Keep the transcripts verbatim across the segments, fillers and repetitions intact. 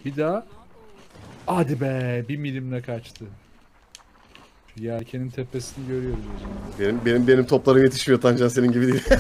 Bir daha. Hadi be, bir milimle kaçtı. Şu yelkenin tepesini görüyoruz o zaman. Benim benim benim toplarım yetişmiyor Tancan, senin gibi değil.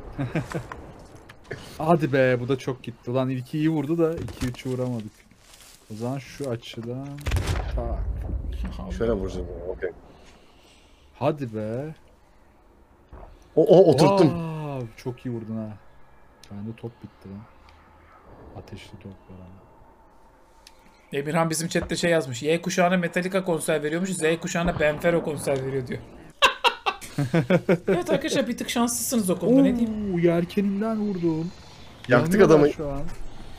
Hadi be, bu da çok gitti. Lan ilki iyi vurdu da iki üçü vuramadık. O zaman şu açıdan tak. Şöyle vuracağım. Okey. Hadi be. O, o oturttum. Wow, çok iyi vurdun ha. Bende top bitti lan. Ateşli top var ama. Emirhan bizim chatte şey yazmış. Y kuşağına Metallica konser veriyormuş. Z kuşağına Benfero konser veriyor diyor. Evet arkadaşlar, bir tık şanslısınız o konuda, ne diyeyim. Oo, yelkeninden vurdum. Yaktık Yanıyorlar adamı. şu an.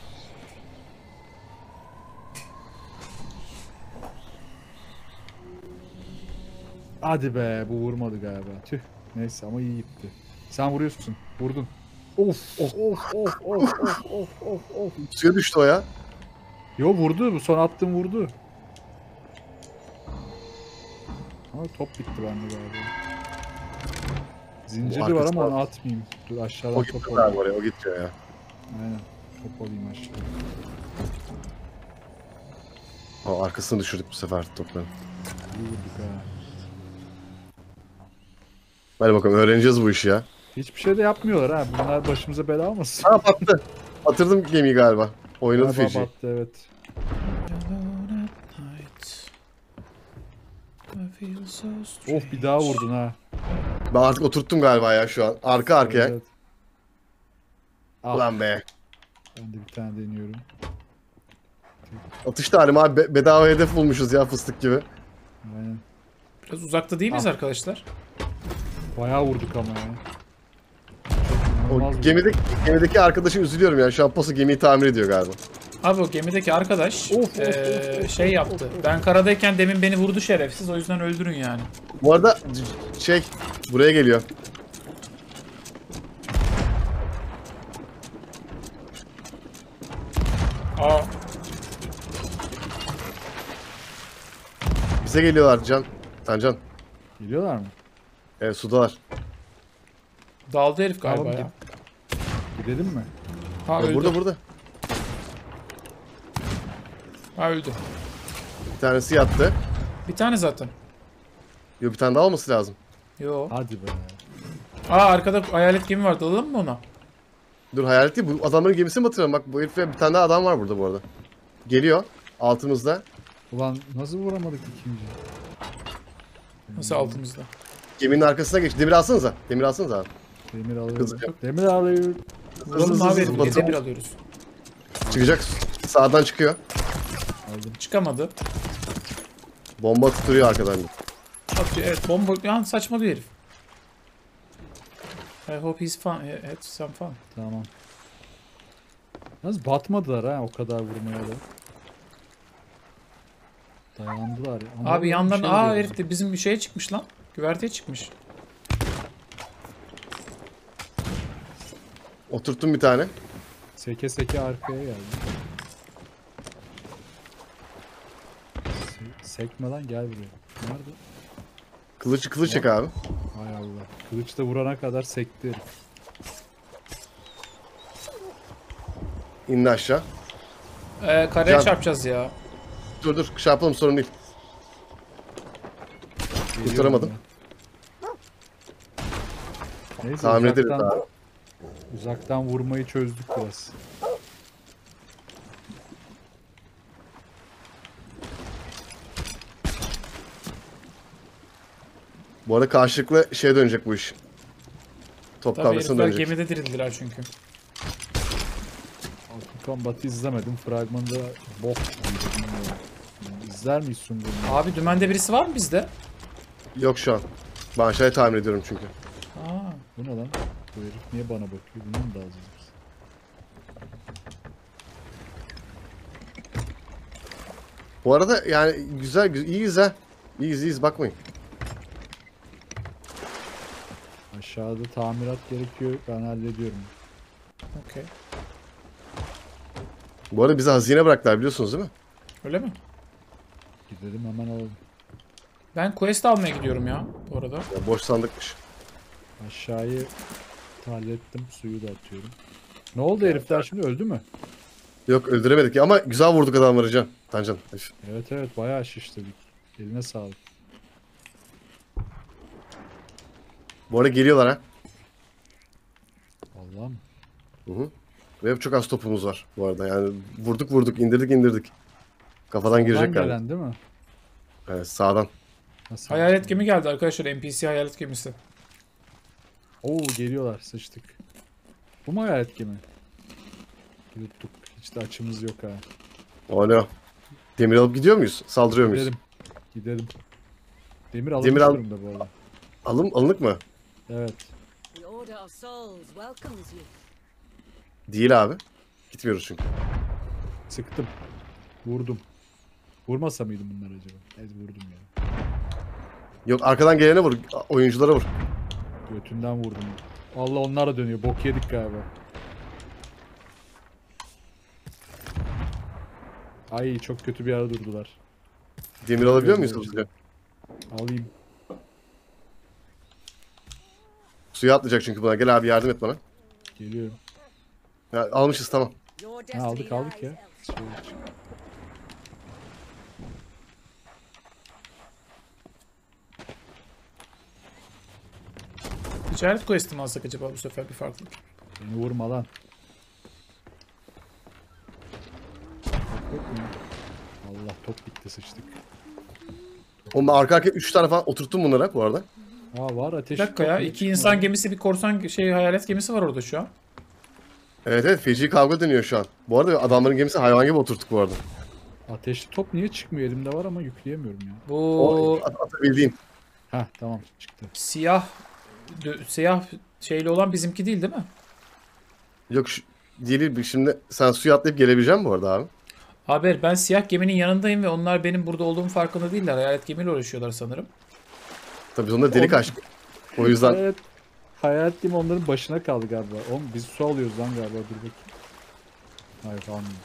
Hadi be, bu vurmadı galiba. Tüh. Neyse ama iyi gitti. Sen vuruyorsun. Vurdun. Of of of of of of of of of. Suya düştü o ya. Yo, vurdu. Bu son attığım vurdu. Ama top bitti bende galiba. Zinciri var ama onu atmayayım. Dur aşağıdan O top gitti alayım. abi oraya, o gidiyor ya. Aynen. Top alayım aşağıdan. O arkasını düşürdük bu sefer topların. İyi vurduk ha. Hadi bakalım, öğreneceğiz bu işi ya. Hiçbir şey de yapmıyorlar ha. Bunlar başımıza bela olmasın. Ha, battı. Batırdım gemiyi galiba. Oynadı Galiba feci. battı, evet. Of, bir daha vurdun ha. Ben artık oturttum galiba ya şu an. Arka arkaya. Evet. Al. Ulan be. Ben de bir tane deniyorum. Atış talim abi. Be- bedava hedef bulmuşuz ya, fıstık gibi. Aynen. Biraz uzakta değil miyiz Ah. arkadaşlar? Bayağı vurduk ama ya. O İnanılmaz vurduk. gemideki, gemideki arkadaşım üzülüyorum ya. Şu an posu gemiyi tamir ediyor galiba. Abi o gemideki arkadaş Of, of, eee, of, of, şey yaptı. Ben karadayken demin beni vurdu şerefsiz, o yüzden öldürün yani. Bu arada c- şey buraya geliyor. Aa, Bize geliyorlar Can. Tancan. Geliyorlar mı? Evet, sudalar. daldı herif galiba Tamam, ya. Gidelim mi? Ha Ya öldü. burada burada. Ha öldü. Bir tanesi yattı. Bir tane zaten. Yo, bir tane daha olması lazım. Yo. Hadi be. Aa, arkada hayalet gemi var. Dalalım mı ona? Dur, hayalet değil. Bu adamların gemisini batıralım. Bak, bu herifle bir tane daha adam var burada bu arada. Geliyor. Altımızda. Ulan nasıl vuramadık ikinci? Nasıl altımızda? Geminin arkasına geç. Demir alsanıza. Demir alsanıza abi. Demir alıyorum. Kızım. Demir alıyorum. Vuralım hızlı abi hızlı herifi. batalım. Niye demir alıyoruz? Çıkacak. Sağdan çıkıyor. Aldım. Çıkamadı. Bomba tutuyor arkadan. Atıyor. Evet, bomba. Yani saçmalıyor herif. I hope he's fun. Had some fun. Tamam. Yalnız batmadılar ha o kadar vurmaya da. Dayandılar ya. Ama Abi bir yandan şey aa diyor. herif de bizim bir şeye çıkmış lan. Güverteye çıkmış. Oturttum bir tane. Seke seke arkaya geldi. Se- sekme lan, gel buraya. Nerede? Kılıç kılıç çek abi. Hay Allah. Kılıçla vurana kadar sekti herif. İndi aşağı. Ee, karaya Can. çarpacağız ya. Dur dur, şey yapalım, sorun değil. Geliyorum Kurtaramadım. ben. Neyse, Tahmin ederiz uzaktan, abi. uzaktan vurmayı çözdük biraz. Bu arada karşılıklı şeye dönecek bu iş. Top Tabii kavgasına herifler dönecek. gemide dirildiler çünkü. Altın Combat'ı izlemedim. Fragmanda bok. İzler miyiz Sungur? Abi dümende birisi var mı bizde? Yok şu an. Ben aşağıya tahmin ediyorum çünkü. Aa, Bu ne lan? Bu herif niye bana bakıyor? Bundan mı daha azız? Bu arada yani güzel, güzel iyiyiz ha. İyiyiz iyiyiz, bakmayın. Aşağıda tamirat gerekiyor. Ben hallediyorum. okey. Bu arada bize hazine bıraktılar, biliyorsunuz değil mi? Öyle mi? Gidelim hemen alalım. Ben quest almaya gidiyorum ya bu arada. Ya, boş sandıkmış. Aşağıyı hallettim. Suyu da atıyorum. Ne oldu, herifler şimdi öldü mü? Yok öldüremedik ya ama güzel vurduk adamları Can. Tancan. Üf. Evet evet bayağı şiştirdik. Eline sağlık. Bu arada geliyorlar ha. Allah'ım. Hı hı. Ve çok az topumuz var bu arada. Yani vurduk vurduk indirdik indirdik. Kafadan Soldan girecek galiba. gelen değil mi? Evet sağdan. Nasıl? Hayalet gemi geldi arkadaşlar. N P C hayalet gemisi. Oo geliyorlar sıçtık. Bu mu hayalet gemi? Yuttuk. Hiç de açımız yok ha. Alo. Demir alıp gidiyor muyuz? Saldırıyor muyuz? Gidelim. Gidelim. Demir alınmış Demir al- durumda bu arada. Alım, alınık mı? Evet. The Order of Souls welcomes you. Değil abi. Gitmiyoruz çünkü. Sıktım. Vurdum. Vurmasa mıydım bunları acaba? Evet vurdum ya. Yok arkadan gelene vur. Oyunculara vur. Götünden vurdum. Allah onlar da dönüyor. Bok yedik galiba. Ay çok kötü bir yere durdular. Demir alabiliyor muyuz Evet, hızlıca? Alayım. Suya atlayacak çünkü buna. Gel abi yardım et bana. Geliyorum. Ya, almışız tamam. Your Ha, destiny aldık aldık lies ya. elsewhere. Şey, çık- Ticaret quest'i mi alsak acaba bu sefer bir farklılık? Beni vurma lan. Top yok mu? Allah top bitti sıçtık. Oğlum ben arka arkaya üç tane falan oturttum bunlara bu arada. Aa var ateş. Bir dakika ya. iki insan gemisi bir korsan şey hayalet gemisi var orada şu an. Evet evet feci kavga dönüyor şu an. Bu arada adamların gemisi hayvan gibi oturttuk bu arada. Ateşli top niye çıkmıyor? Elimde var ama yükleyemiyorum ya. Bu O at, atabildiğim. Heh tamam çıktı. siyah dö- siyah şeyli olan bizimki değil değil mi? Yok şu, değil şimdi sen suya atlayıp gelebilecek misin bu arada abi? Haber ben siyah geminin yanındayım ve onlar benim burada olduğum farkında değiller. Hayalet gemiyle uğraşıyorlar sanırım. Tabii biz onlara delik Onu- açtık. O yüzden Evet. Hayalet gibi onların başına kaldı galiba. Oğlum biz su alıyoruz lan galiba dur bakayım. Hayır almıyoruz.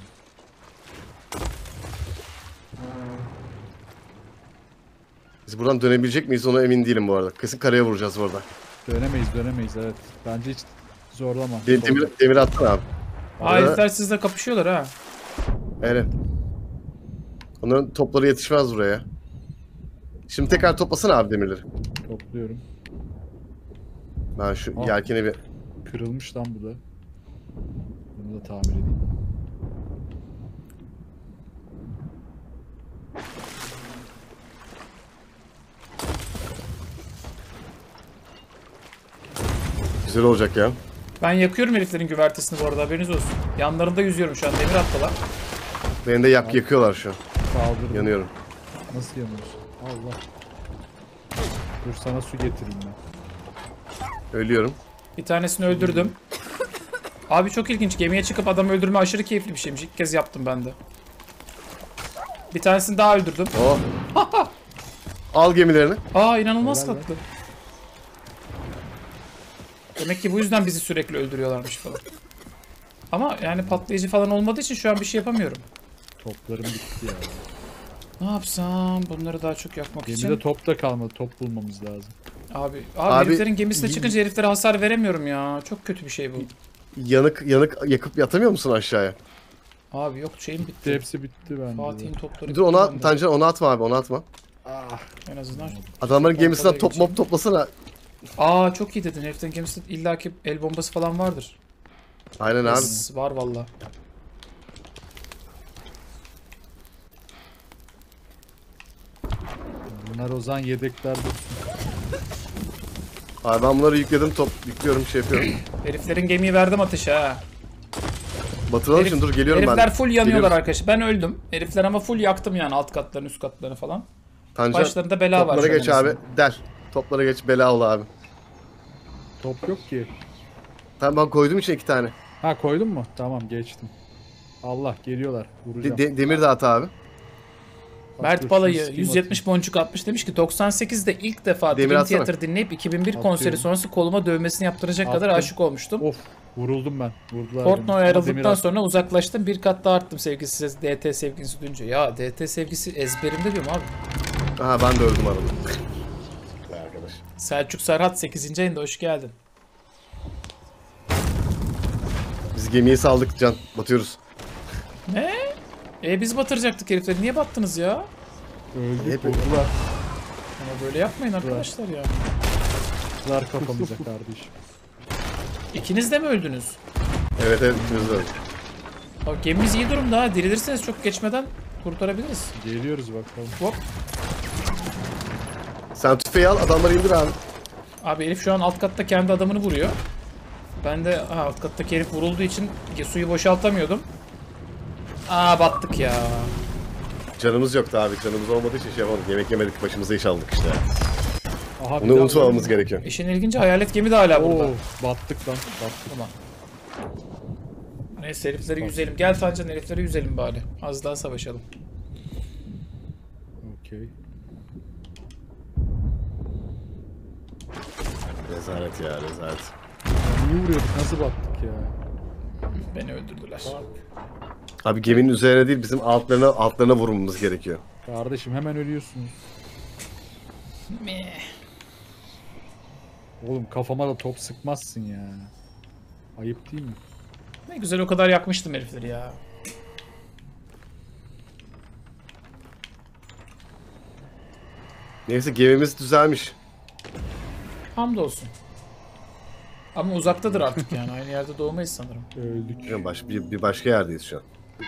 biz buradan dönebilecek miyiz ona emin değilim bu arada. Kesin karaya vuracağız bu arada. Dönemeyiz dönemeyiz evet. Bence hiç zorlama. De- demir, demir attın abi. Aa Arada- herifler sizle kapışıyorlar ha. Evet. Onların topları yetişmez buraya. Şimdi tekrar toplasana abi demirleri. Topluyorum. Ben şu Aa. yelkeni bir... Kırılmış lan bu da. Bunu da tamir edeyim. Güzel olacak ya. Ben yakıyorum heriflerin güvertesini bu arada haberiniz olsun. Yanlarında yüzüyorum şu an demir attılar. Beni de yak yakıyorlar şu an. Kaldırdım. Yanıyorum. Nasıl yanıyorsun? Allah. Dur sana su getireyim ben. Ölüyorum. Bir tanesini öldürdüm. Abi çok ilginç. Gemiye çıkıp adam öldürme aşırı keyifli bir şeymiş. İlk kez yaptım ben de. Bir tanesini daha öldürdüm. Oh. Al gemilerini. Aa inanılmaz Helal be. tatlı. Demek ki bu yüzden bizi sürekli öldürüyorlarmış falan. Ama yani patlayıcı falan olmadığı için şu an bir şey yapamıyorum. Toplarım bitti ya. Ne yapsam bunları daha çok yakmak Gemide için. top da kalmadı. Top bulmamız lazım. Abi, abi, Abi- heriflerin gemisine çıkınca heriflere hasar veremiyorum ya. Çok kötü bir şey bu. Yanık yanık yakıp yatamıyor musun aşağıya? Abi yok şeyim Bitti bitti. hepsi bitti bende. Fatih'in topları Dur ona bitti at, bende. Tancan onu atma abi onu atma. Ah. En azından. Adamların gemisinden Pompalaya top mop toplasana. Aa çok iyi dedin. Heriflerin gemisinde illaki el bombası falan vardır. Aynen abi. Yes, var valla. Bunlar o zaman yedeklerde. Abi ben bunları yükledim top yüklüyorum şey yapıyorum. Heriflerin gemiyi verdim ateşe ha. Batıralım Herif- şimdi dur geliyorum ben. Herifler full yanıyorlar Geliyoruz. arkadaşlar. Ben öldüm. Herifler ama full yaktım yani alt katlarını üst katlarını falan. Tancan Başlarında bela var. toplara şu an geç en abi. azından. Del. Toplara geç bela ol abi. Top yok ki. Tamam ben koydum içine iki tane. Ha koydun mu? Tamam geçtim. Allah geliyorlar. Vuracağım. De- de- demir de at abi. Bak, Mert dur, Balayı şunu yüz yetmiş boncuk atmış demiş ki doksan sekizde ilk defa Demir Dream atsana. Theater dinleyip iki bin bir Atıyorum. konseri sonrası koluma dövmesini yaptıracak kadar Attım. aşık olmuştum. Of vuruldum ben. Vurdular beni. Portnoy Ama demir ayrıldıktan attım. sonra uzaklaştım. Bir kat daha arttım sevgisi D T sevgisi duyunca. Ya D T sevgisi ezberimde diyorum abi. Aha ben de öldüm arada. Vay arkadaş. Selçuk Serhat sekizinci ayında hoş geldin. Biz gemiyi saldık Can. Batıyoruz. Ne? E biz batıracaktık herifleri. Niye battınız ya? Öldük Hep- vurdular. Ama böyle yapmayın arkadaşlar ya. Vurdular kafamıza kardeşim. İkiniz de mi öldünüz? Evet evet ikimiz de öyle. Bak gemimiz iyi durumda ha. Dirilirseniz çok geçmeden kurtarabiliriz. Geliyoruz bakalım. Hop. Sen tüfeği al adamları indir abi. Abi Elif şu an alt katta kendi adamını vuruyor. Ben de ha, alt kattaki herif vurulduğu için suyu boşaltamıyordum. Aa battık ya. Canımız yoktu abi. Canımız olmadığı için şey yapamadık. Yemek yemedik başımıza iş aldık işte. Aha, bir Bunu daha unutmamamız öldüm. gerekiyor. İşin ilginci hayalet gemi de hala burada. Oo, battık lan. Battık. Tamam. Neyse herifleri yüzelim. Gel Tancan herifleri yüzelim bari. Az daha savaşalım. Okey. Rezalet ya rezalet. Niye vuruyorduk? Nasıl battık ya? Beni öldürdüler. Abi geminin üzerine değil bizim altlarına altlarına vurmamız gerekiyor. Kardeşim hemen ölüyorsunuz. Meh. Oğlum kafama da top sıkmazsın ya. Ayıp değil mi? Ne güzel o kadar yakmıştım herifleri ya. Neyse gemimiz düzelmiş. Hamdolsun. Ama uzaktadır artık yani. Aynı yerde doğmayız sanırım. Öldük. Bilmiyorum, Baş, bir, bir başka yerdeyiz şu an.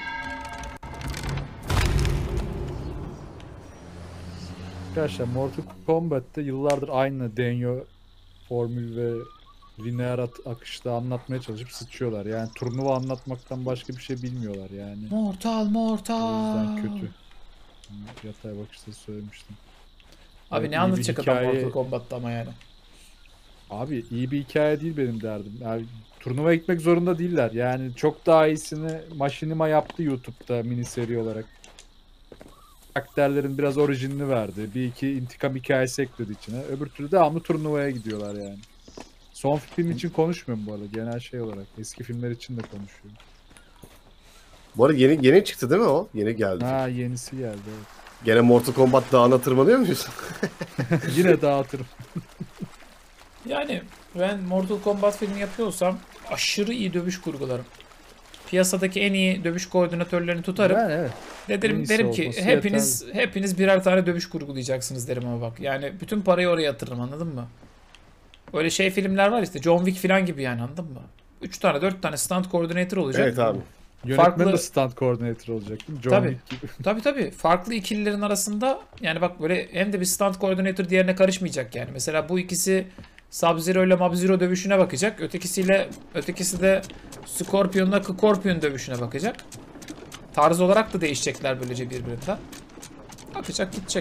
Arkadaşlar Mortal Kombat'te yıllardır aynı denyo formül ve lineer at- akışta anlatmaya çalışıp sıçıyorlar. Yani turnuva anlatmaktan başka bir şey bilmiyorlar yani. Mortal O mortal. yüzden kötü. Yatay bakışta söylemiştim. Abi Evet, iyi ne bir anlatacak adam hikaye- Mortal Kombat'ta ama yani. Abi iyi bir hikaye değil benim derdim. Yani turnuvaya gitmek zorunda değiller. Yani çok daha iyisini Machinima yaptı YouTube'da mini seri olarak. Karakterlerin biraz orijinini verdi. Bir iki intikam hikayesi ekledi içine. Öbür türlü devamlı turnuvaya gidiyorlar yani. Son film için konuşmuyorum bu arada. Genel şey olarak. Eski filmler için de konuşuyorum. Bu arada yeni yeni çıktı değil mi o? Yeni geldi. Ha yenisi geldi. Evet. Gene Mortal Kombat dağına tırmanıyor muyuz? Yine dağıtırım. Yani ben Mortal Kombat filmi yapıyorsam aşırı iyi dövüş kurgularım. Piyasadaki en iyi dövüş koordinatörlerini tutarım. Ben evet. En Derim, iyisi derim ki olması hepiniz hepiniz birer tane dövüş kurgulayacaksınız derim ama bak. Yani bütün parayı oraya yatırırım anladın mı? Öyle şey filmler var işte John Wick falan gibi yani anladın mı? üç tane dört tane stunt coordinator olacak. Evet abi. Yönetmen Farklı- de stunt coordinator olacak değil mi? John Tabii. Wick gibi. Tabii tabii. Farklı ikililerin arasında yani bak böyle hem de bir stunt coordinator diğerine karışmayacak yani. Mesela bu ikisi Sub-Zero ile Mob-Zero dövüşüne bakacak. Ötekisiyle ötekisi de Scorpion'la Scorpion dövüşüne bakacak. Tarz olarak da değişecekler böylece birbirinden. Bakacak gidecek.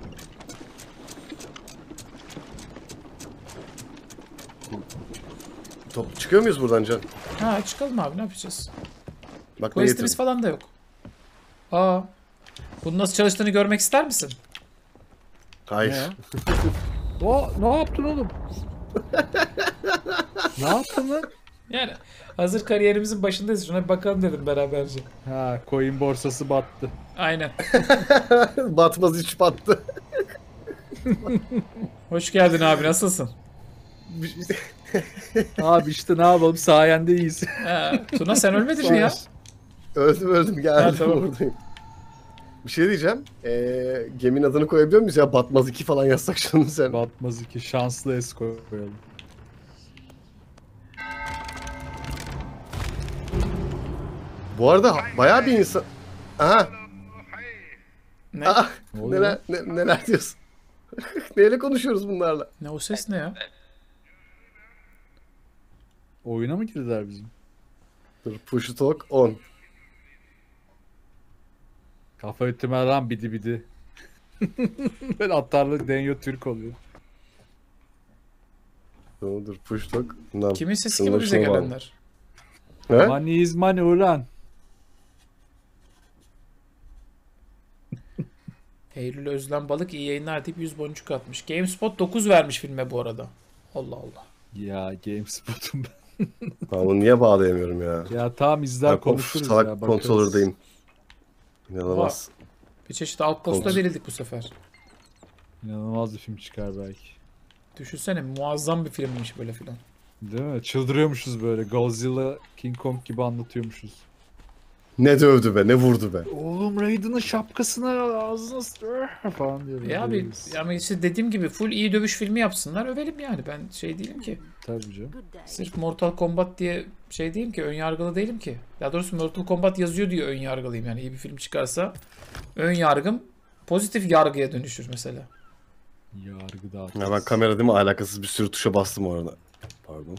Top çıkıyor muyuz buradan Can? Ha çıkalım abi ne yapacağız? Bak ne Quest'imiz getirdim. falan da yok. Aa. Bunun nasıl çalıştığını görmek ister misin? Hayır. Ne ya? O, ne yaptın oğlum? Ne yaptın lan? Yani hazır kariyerimizin başındayız. Şuna bir bakalım dedim beraberce. Ha, coin borsası battı. Aynen. Batmaz hiç battı. Hoş geldin abi nasılsın? Abi işte ne yapalım sayende iyiyiz. Ha, Tuna sen ölmedin mi ya? öldüm öldüm geldim Ha, tamam. buradayım. Bir şey diyeceğim. Ee, geminin adını koyabiliyor muyuz ya? Batmaz iki falan yazsak şunu sen. Batmaz iki şanslı es koyalım. Bu arada bayağı bir insan... Aha. Ne? Aa, Ne oluyor neler, ne, neler diyorsun? Neyle konuşuyoruz bunlarla? Ne o ses ne ya? Oyuna mı girdiler bizim? Dur push to talk on. Kafa ötüme lan bidi bidi. Ben atarlı Denyo Türk oluyor. Dur, dur push to talk. Lan, Kimin sesi şunun gibi bize şuna bak. gelenler? He? Money is money ulan. Eylül Özlem Balık iyi yayınlar deyip yüz boncuk atmış. GameSpot dokuz vermiş filme bu arada. Allah Allah. Ya GameSpot'um ben. Tamam niye bağlayamıyorum ya? Ya tamam izler Ben konuşuruz salak ya. bakarız. kontrolördeyim. İnanılmaz. Bir çeşit outpost'a Konuş- verildik bu sefer. İnanılmaz bir film çıkar belki. Düşünsene muazzam bir filmmiş böyle filan. Değil mi? Çıldırıyormuşuz böyle. Godzilla, King Kong gibi anlatıyormuşuz. Ne dövdü be, ne vurdu be. Oğlum Raiden'ın şapkasına ağzına s- falan diyor. Ya abi ama işte dediğim gibi full iyi dövüş filmi yapsınlar övelim yani. Ben şey değilim ki. Tabii canım. Good day. Sırf Mortal Kombat diye şey değilim ki. Ön yargılı değilim ki. Daha doğrusu Mortal Kombat yazıyor diye ön yargılıyım. Yani iyi bir film çıkarsa ön yargım pozitif yargıya dönüşür mesela. Yargı dağıtı. Ya ben kamera değil mi alakasız bir sürü tuşa bastım orada. Pardon.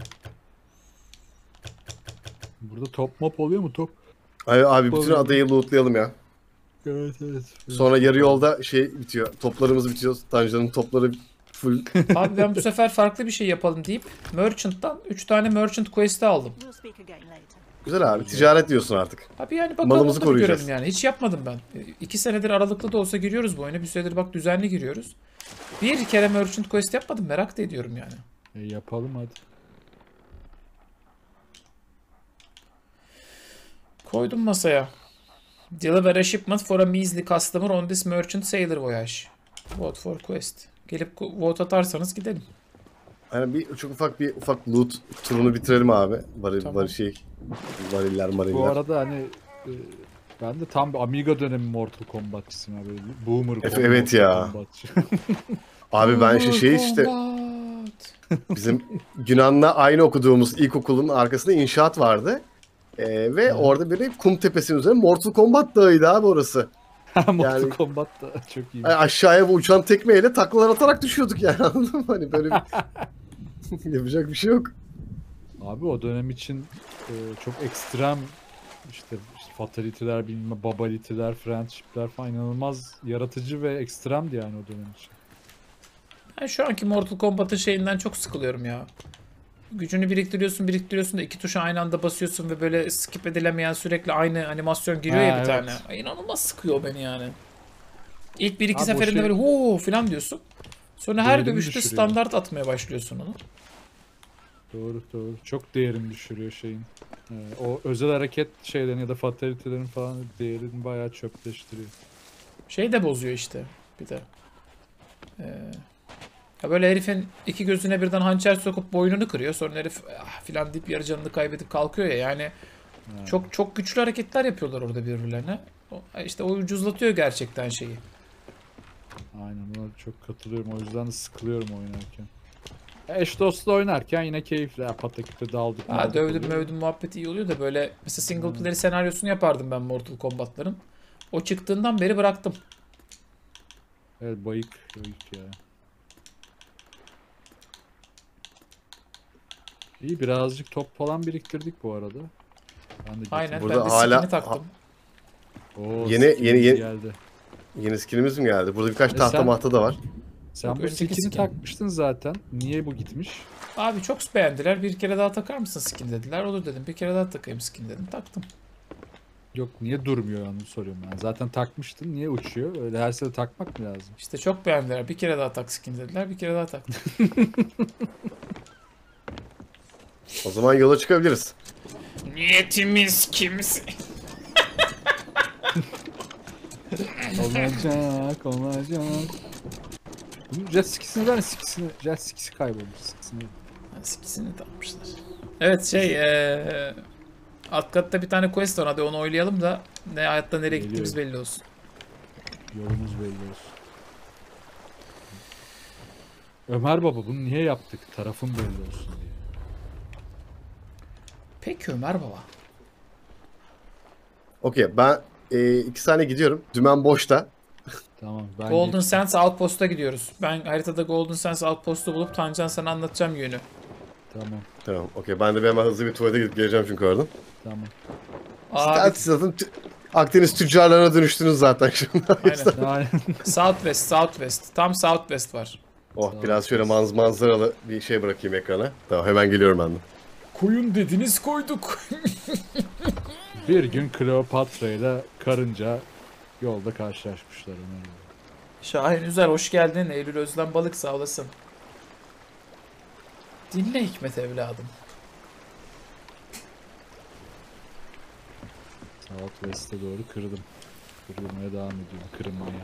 Burada top mop oluyor mu top? Ay, abi bütün Oluyor. adayı lootlayalım ya. Evet evet. Sonra yarı yolda şey bitiyor. Toplarımız bitiyor. Tancan'ın topları full. Abi ben bu sefer farklı bir şey yapalım deyip Merchant'tan üç tane Merchant Quest'i aldım. We'll speak again later. Güzel abi. Ticaret diyorsun artık. Abi yani bakalım Malımızı onu da bir koruyacağız. görelim yani. Hiç yapmadım ben. E, İki senedir aralıklı da olsa giriyoruz bu oyuna. Bir süredir bak düzenli giriyoruz. Bir kere Merchant Quest yapmadım. Merak da ediyorum yani. E, yapalım hadi. Koydum masaya. Deliver a shipment for a measly customer on this merchant sailor voyage. Vote for quest. Gelip ku- vote atarsanız gidelim. Hani bir çok ufak bir ufak loot turunu bitirelim abi. Varil, Tamam. varil şey. Variller mariller. Bu arada hani e, ben de tam bir Amiga dönemi Mortal Kombatçısıyım abi. Boomer Efe, evet ya. Kombatçı. Abi ben şey, şey işte Kombat. bizim Günan'la aynı okuduğumuz ilkokulun arkasında inşaat vardı. Ee, ve orada böyle kum tepesinin üzerine Mortal Kombat dağıydı abi orası. Mortal Yani- Kombat da çok iyi. Yani aşağıya bu uçan tekmeyle taklalar atarak düşüyorduk yani anladın mı? Hani böyle bir... yapacak bir şey yok. Abi o dönem için e, çok ekstrem işte, işte fatality'ler, bilmem babality'ler, friendship'ler falan inanılmaz yaratıcı ve ekstremdi yani o dönem için. Ben şu anki Mortal Kombat'ın şeyinden çok sıkılıyorum ya. Gücünü biriktiriyorsun biriktiriyorsun da iki tuşa aynı anda basıyorsun ve böyle skip edilemeyen sürekli aynı animasyon giriyor Ha, ya bir evet. tane. Ay, İnanılmaz sıkıyor beni yani. İlk bir iki Abi o seferinde şey- böyle huu falan diyorsun. Sonra her Değerini dövüşte düşürüyor. standart atmaya başlıyorsun onu. Doğru doğru. Çok değerini düşürüyor şeyin. E, o özel hareket şeylerin ya da fatality'lerin falan değerini bayağı çöpleştiriyor. Şey de bozuyor işte bir de. Ee, ya böyle herifin iki gözüne birden hançer sokup boynunu kırıyor. Sonra herif ah, filan deyip yarı canını kaybedip kalkıyor ya. Yani Ha. çok çok güçlü hareketler yapıyorlar orada birbirlerine. O, işte o ucuzlatıyor gerçekten şeyi. Aynen buna çok katılıyorum. O yüzden de sıkılıyorum oynarken. Eş dostla oynarken yine keyifli. Ya, pataküte daldık. Ha, daldık dövdüm oluyor. mövdüm muhabbeti iyi oluyor da böyle mesela single player senaryosunu yapardım ben Mortal Kombat'ların. O çıktığından beri bıraktım. Evet bayık. Bayık ya. İyi birazcık top falan biriktirdik bu arada. Ben de Aynen Burada ben de hala- skin'i taktım. Oo, Yeni- skin yeni- yeni- geldi. Yeni skinimiz mi geldi? Burada birkaç E tahta sen- mahta da var. Sen Yok, bu önceki skin'i skin. takmıştın zaten. Niye bu gitmiş? Abi çok beğendiler. Bir kere daha takar mısın skin dediler. Olur dedim. Bir kere daha takayım skin dedim. Taktım. Yok niye durmuyor onu soruyorum ben. Zaten takmıştın. Niye uçuyor? Öyle her sene takmak mı lazım? İşte çok beğendiler. Bir kere daha tak skin dediler. Bir kere daha taktım. O zaman yola çıkabiliriz. Niyetimiz kimse. Olacak, olacak. Bunun jet skisini ver, skisini, jet skisi kaybolmuş. Skisini. Skisini takmışlar. Evet şey eee alt katta bir tane quest var. Hadi onu oylayalım da ne hayatta nereye gittiğimiz belli olsun. Yolumuz belli olsun. Ömer baba bunu niye yaptık? Tarafın belli olsun diye. Peki Ömer baba. Okey ben e, iki saniye gidiyorum. Dümen boşta. Tamam ben Golden geçtim. Sands Outpost'a gidiyoruz. Ben haritada Golden Sands Outpost'u bulup Tancan sana anlatacağım yönü. Tamam Tamam okey ben de bir hemen hızlı bir tuvalete gidip geleceğim çünkü oradan. tamam. Abi Siz zaten tü- Akdeniz tüccarlarına dönüştünüz zaten şimdi. aynen. Aynen. Southwest, Southwest. Tam Southwest var. Oh biraz şöyle manz manzaralı bir şey bırakayım ekrana. Tamam hemen geliyorum ben de. Koyun dediniz koyduk. Bir gün Kleopatra ile karınca yolda karşılaşmışlar Ömer baba. Şahin Üzer hoş geldin. Eylül Özlem Balık sağ olasın. Dinle Hikmet evladım. Southwest'e doğru kırdım. Kırılmaya devam ediyorum. Kırılmaya.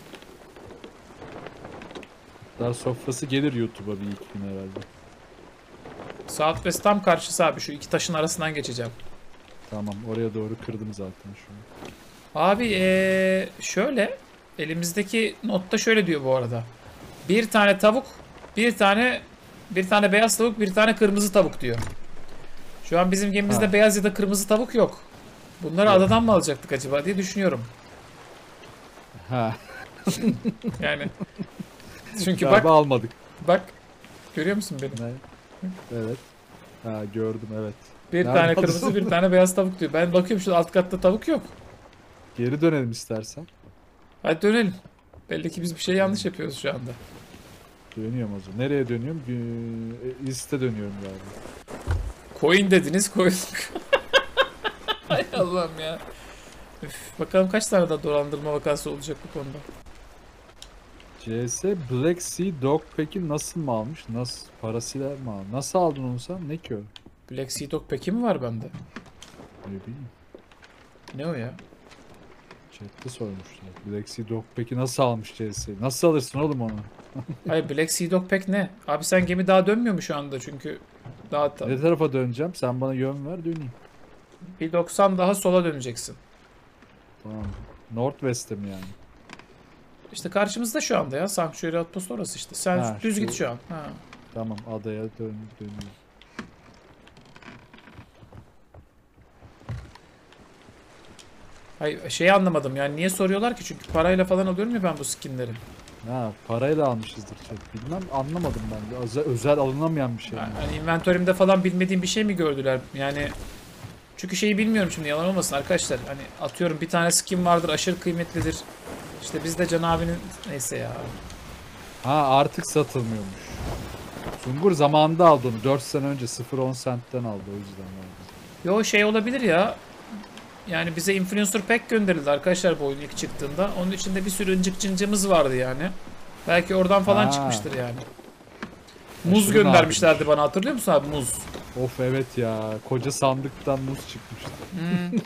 Daha sofrası gelir YouTube'a bir iki gün herhalde. Southwest tam karşısı abi. Şu iki taşın arasından geçeceğim. Tamam, oraya doğru kırdım zaten şu an. Abi ee, şöyle elimizdeki notta şöyle diyor bu arada. Bir tane tavuk, bir tane bir tane beyaz tavuk, bir tane kırmızı tavuk diyor. Şu an bizim gemimizde Ha. beyaz ya da kırmızı tavuk yok. Bunları adadan mı alacaktık acaba diye düşünüyorum. Ha, Yani çünkü galiba bak almadık. bak görüyor musun beni? Ne? Evet. Ha, gördüm, evet. Bir Nerede tane aldın? kırmızı, bir tane beyaz tavuk diyor. Ben bakıyorum şu alt katta tavuk yok. Geri dönelim istersen. Hadi dönelim. Belli ki biz bir şey yanlış yapıyoruz şu anda. Dönüyorum o zaman. Nereye dönüyorum? Gü- East'e dönüyorum galiba. Coin dediniz koyduk. Hay Allah'ım ya. Üf, bakalım kaç tane daha dolandırma vakası olacak bu konuda. C S Black Sea Dog peki nasıl mı almış? Nasıl? Parasıyla mı almış? Nasıl aldın onu sen? Ne ki o? Black Sea Dog peki mi var bende? Ne bileyim. Ne o ya? Chat'te sormuşlar. Black Sea Dog peki nasıl almış C S? Nasıl alırsın oğlum onu? Hayır Black Sea Dog pek ne? Abi sen gemi daha dönmüyor mu şu anda çünkü daha ta- Ne tarafa döneceğim? Sen bana yön ver, döneyim. bir doksan daha sola döneceksin. Tamam. Northwest'e mi yani? İşte karşımızda şu anda ya. Sanctuary Outpost orası işte. Sen Ha, düz şu- git şu an. Ha. Tamam, adaya dön dönüyorum. Hayır şeyi anlamadım yani niye soruyorlar ki? Çünkü parayla falan alıyorum ya ben bu skinleri. Ha, parayla almışızdır chat. Bilmem, anlamadım ben de. Özel, özel alınamayan bir şey. Yani mi? hani inventörümde falan bilmediğim bir şey mi gördüler? Yani çünkü şeyi bilmiyorum şimdi yalan olmasın arkadaşlar. Hani atıyorum bir tane skin vardır aşırı kıymetlidir. İşte biz de Can abinin neyse ya. Ha, artık satılmıyormuş. Sungur zamanında aldı onu. dört sene önce sıfır on centten aldı, o yüzden vardı. Yo şey olabilir ya. Yani bize influencer pack gönderildi arkadaşlar bu oyun ilk çıktığında. Onun içinde bir sürü incik cincimiz vardı yani. Belki oradan falan Ha. çıkmıştır yani. Muz Aşırı göndermişlerdi nadirmiş. bana hatırlıyor musun abi muz? Of evet ya. Koca sandıktan muz çıkmıştı. Hmm.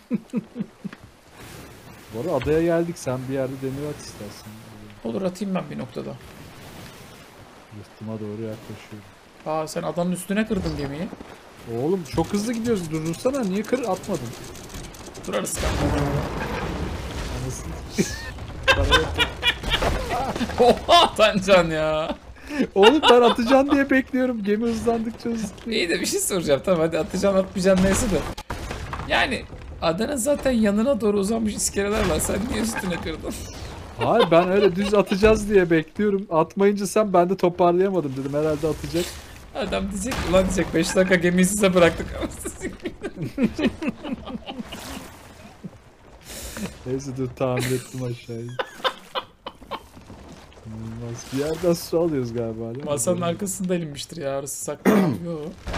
Bu arada adaya geldik. Sen bir yerde demir at istersen. Olur atayım ben bir noktada. Rıhtıma doğru yaklaşıyorum. Aa sen adanın üstüne kırdın gemiyi. Oğlum çok hızlı gidiyoruz. Durursana. Niye kır atmadın? Durarız kanka. Anasını. Bana yapma. Oha Tancan ya. Oğlum ben atacağım diye bekliyorum. Gemi hızlandıkça hızlı. İyi de bir şey soracağım tamam hadi atacaksın atmayacaksın neyse de. Yani adanın zaten yanına doğru uzanmış iskeleler var. Sen niye üstüne kırdın? Hayır, ben öyle düz atacağız diye bekliyorum. Atmayınca sen, ben de toparlayamadım dedim. Herhalde atacak. Adam diyecek ulan diyecek beş dakika gemiyi size bıraktık. Neyse dur, tahmin ettim aşağıya. İnanılmaz. Bir yerden su alıyoruz galiba değil mi? Masanın arkasında elinmiştir ya orası saklı. Yo.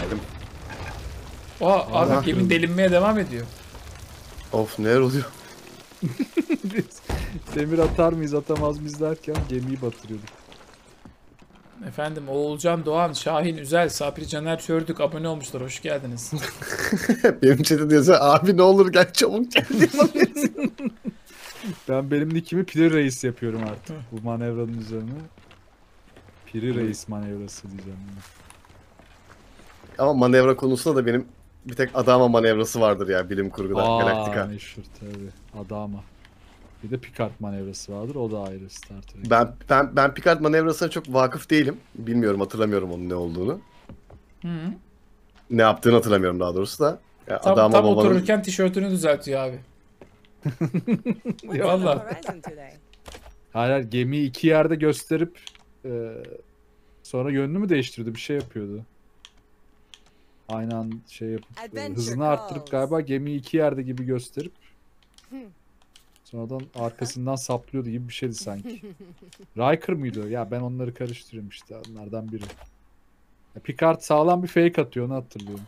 Oha Aa, abi gemi delinmeye devam ediyor. Of neler oluyor? Biz demir atar mıyız atamaz mıyız derken gemiyi batırıyorduk. Efendim Oğulcan Doğan, Şahin Üzel, Sabri Caner Çördük abone olmuşlar. Hoş geldiniz. Benim chat'e diyorsa abi ne olur gel çabuk gel diye bana yazıyor. Ben benim nickimi Piri Reis yapıyorum artık bu manevranın üzerine. Piri Reis manevrası diyeceğim. ben. Ama manevra konusunda da benim bir tek Adama manevrası vardır ya bilim kurguda. Aa, Galaktika. meşhur tabii. Adama. Bir de Picard manevrası vardır. O da ayrı Star Trek. Ben ben ben Picard manevrasına çok vakıf değilim. Bilmiyorum, hatırlamıyorum onun ne olduğunu. Hı -hı. Ne yaptığını hatırlamıyorum daha doğrusu da. Ya Tam, Adama tam babanın- otururken tişörtünü düzeltiyor abi. What's on the Vallahi. horizon today? Hayır, hayır, gemiyi iki yerde gösterip e, sonra yönünü mü değiştirdi? Bir şey yapıyordu. Aynı an şey yapıp e, Adventure hızını arttırıp calls. galiba gemiyi iki yerde gibi gösterip sonradan arkasından saplıyordu gibi bir şeydi sanki. Riker mıydı o? Ya ben onları karıştırıyorum işte. Onlardan biri. Ya Picard sağlam bir fake atıyor, onu hatırlıyorum.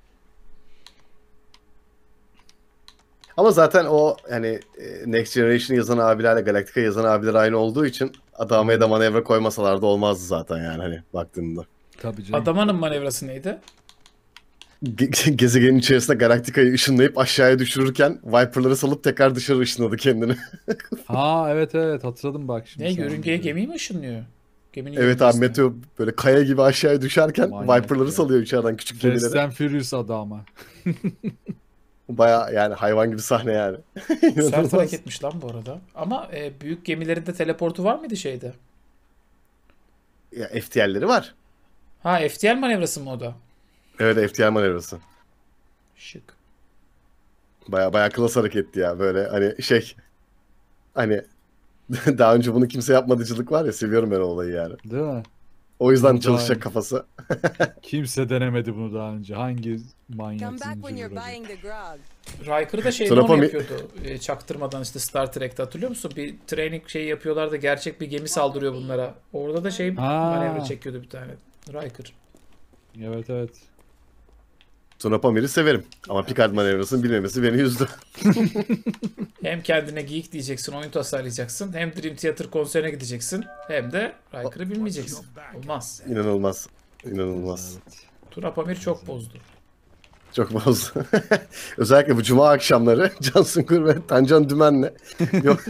Ama zaten o hani e, Next Generation yazan abilerle Galactica yazan abiler aynı olduğu için Adama'ya da manevra koymasalar da olmazdı zaten yani hani baktığında. Tabii canım. Adamanın manevrası neydi? Ge- gezegenin içerisinde Galactica'yı ışınlayıp aşağıya düşürürken Viper'ları salıp tekrar dışarı ışınladı kendini. Ha evet evet, hatırladım bak şimdi. Ne sen yörüngeye deyince. gemiyi mi ışınlıyor? Geminin Evet abi, yörüngesine. Meteo böyle kaya gibi aşağıya düşerken Manyak Viper'ları ya. salıyor içeriden küçük Fast gemileri. and Furious adama. Baya yani hayvan gibi sahne yani. Sert İnanılmaz. hareketmiş lan bu arada. Ama e, büyük gemilerin de teleportu var mıydı şeyde? Ya F T L'leri var. Ha F T L manevrası mı o da? Evet, F T L manevrası. Şık. Baya baya klas hareketti ya, böyle hani şey, hani daha önce bunu kimse yapmadıcılık var ya, seviyorum ben o olayı yani. Değil mi? O yüzden Vallahi. çalışacak kafası. Kimse denemedi bunu daha önce. Hangi Come manyak back when zincir you're acaba? buying the grog. Riker da şeyde Trapa onu mi- yapıyordu. E, çaktırmadan işte Star Trek'te hatırlıyor musun? Bir training şeyi yapıyorlar da gerçek bir gemi saldırıyor bunlara. Orada da şey Ha. manevra çekiyordu bir tane. Riker. Evet evet. Tuna Pamir'i severim. Ama Picard manevrasını bilmemesi beni üzdü. Hem kendine geek diyeceksin, oyun tasarlayacaksın. Hem Dream Theater konserine gideceksin. Hem de Riker'ı bilmeyeceksin. Olmaz. İnanılmaz. İnanılmaz. Evet. Tuna Pamir çok bozdu. Çok bozdu. Özellikle bu cuma akşamları Can Sungur ve Tancan Dümen'le. Yok.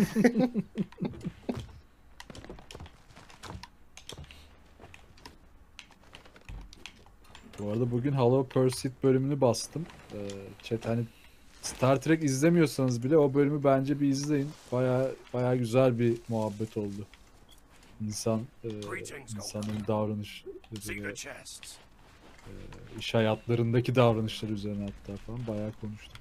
Bu arada bugün Hollow Pursuit bölümünü bastım. Ee, chat hani Star Trek izlemiyorsanız bile o bölümü bence bir izleyin. Baya baya güzel bir muhabbet oldu. İnsan, e, insanların davranış, Secret chests. iş hayatlarındaki davranışlar üzerine hatta falan bayağı konuştuk.